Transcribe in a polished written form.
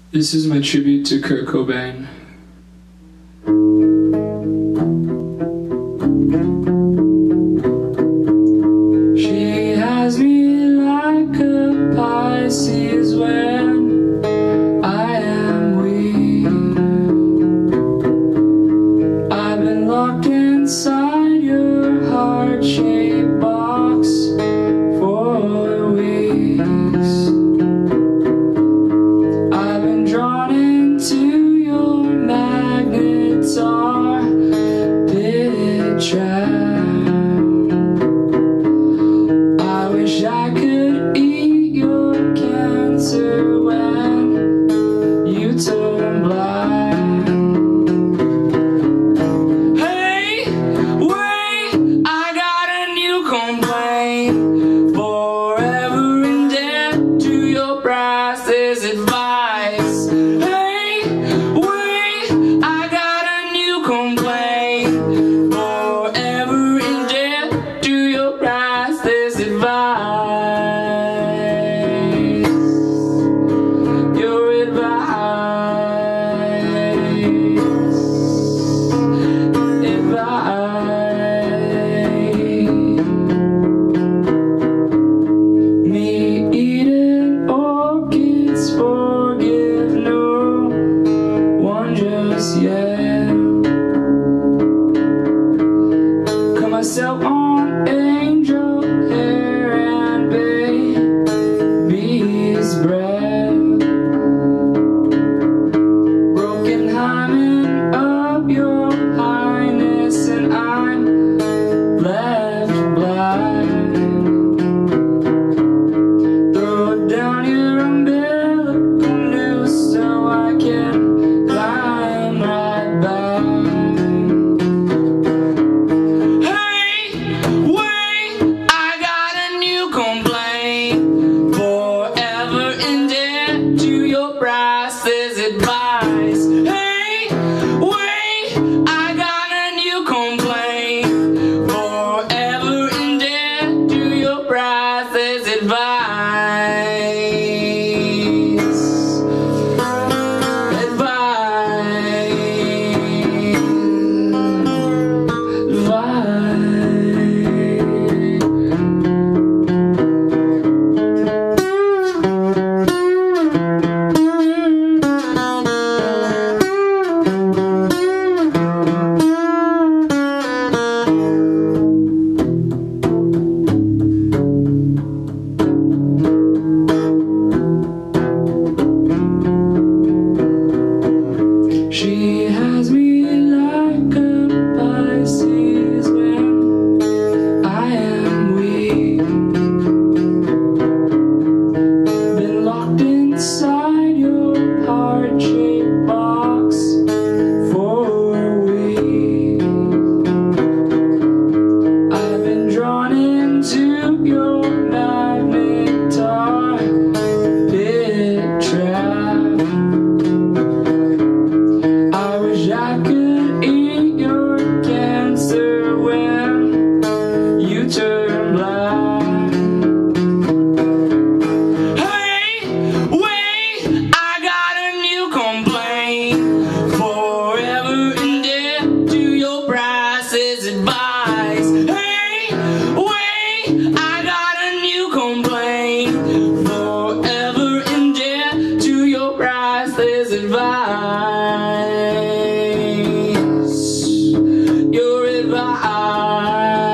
This is my tribute to Kurt Cobain. She has me like a Pisces when I am weak. I've been locked inside your heart-shaped box for weeks. I've been drawn into your magnetar pit trap. I wish I could eat your cancer when you turn black. Hey, wait, I got a new complaint. Forever indebted to your priceless advice. Hey, wait, I got a new complaint. Forever indebted to your priceless advice. Your Me eating orchids, forgive no one just yet. Cut myself on angel hair and baby's breath. Broken hymen of your highness, and I'm left blind. Throw down your umbilical noose so I can climb right back. Hey, wait, I got a new complaint. Forever indebted to your priceless advice. Hey, wait, I got a new complaint. Forever indebted to your priceless advice. She has me like a Pisces when I am weak. Been locked inside your heart-shaped box for weeks. I've been drawn into your magnetar pit trap. I wish I could eat your cancer when you turn black. Hey, wait, I got a new complaint. Forever indebted to your priceless advice. Hey, wait, I got a new complaint. Forever indebted to your priceless advice. Your advice.